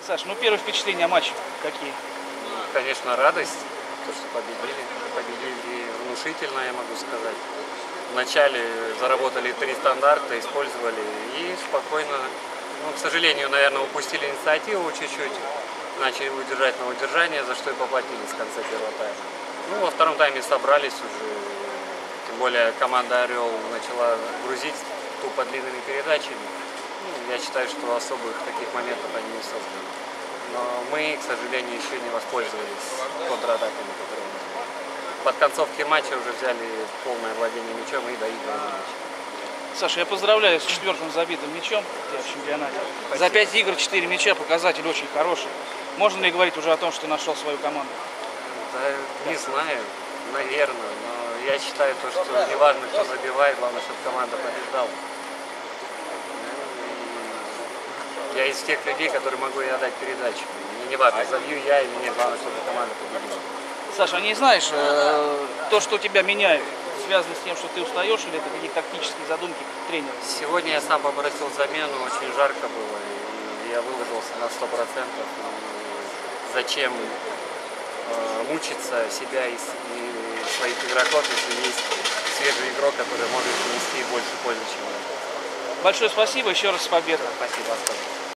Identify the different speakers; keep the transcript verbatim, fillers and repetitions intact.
Speaker 1: Саш, ну первые впечатления о матче какие?
Speaker 2: Конечно, радость, то, что победили. Победили внушительно, я могу сказать. Вначале заработали три стандарта, использовали и спокойно, ну, к сожалению, наверное, упустили инициативу чуть-чуть. Начали удержать на удержание, за что и поплатились в конце первого тайма. Ну, во втором тайме собрались уже, тем более команда «Орел» начала грузить тупо длинными передачами. Ну, я считаю, что особых таких моментов они не создали. Но мы, к сожалению, еще не воспользовались контратаками, которые у нас были. Под концовки матча уже взяли полное владение мячом и доигрывали мяч.
Speaker 1: Саша, я поздравляю с четвертым забитым мячом в чемпионате. Спасибо. За пять игр четыре мяча, показатель очень хороший. Можно ли говорить уже о том, что ты нашел свою команду?
Speaker 2: Да, не знаю, наверное, но я считаю, то, что не важно, кто забивает, главное, чтобы команда побеждала. Я из тех людей, которые могу и отдать передачу. Мне не важно, забью я или нет, главное, чтобы команда победила.
Speaker 1: Саша, не знаешь, э, то, что тебя меняет, связано с тем, что ты устаешь, или это какие-то тактические задумки тренера?
Speaker 2: Сегодня я сам попросил замену, очень жарко было, и я выложился на сто процентов. Зачем э, мучиться себя и, и своих игроков, если есть свежий игрок, который может принести больше пользы, чем я.
Speaker 1: Большое спасибо, еще раз с победой.
Speaker 2: Спасибо, Оскар.